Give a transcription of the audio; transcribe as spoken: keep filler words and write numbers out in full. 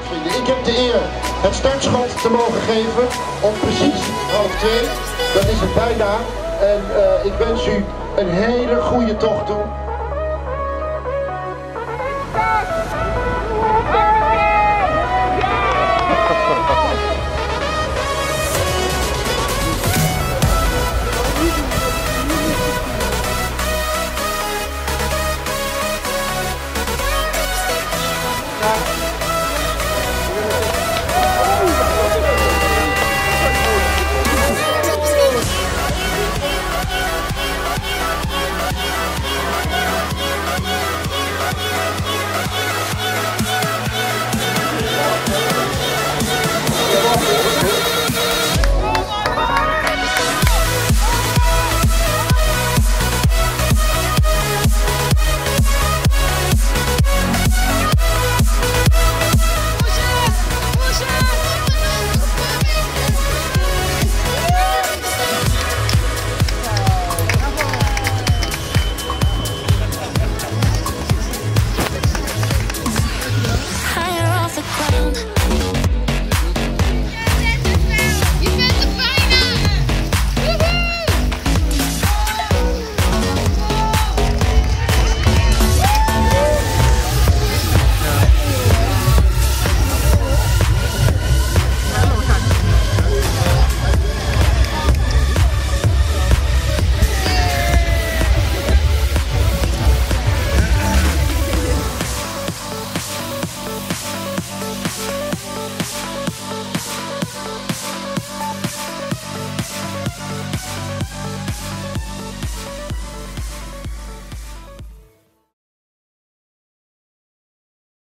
Vrienden, ik heb de eer het startschot te mogen geven om precies half twee. Dat is het bijna. En uh, ik wens u een hele goede tocht toe.